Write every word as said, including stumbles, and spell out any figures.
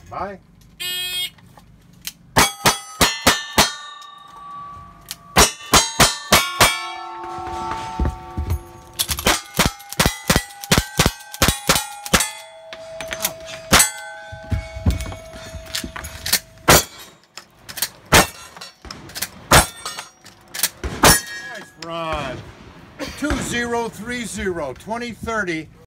Bye. Nice run. two zero three zero, twenty thirty.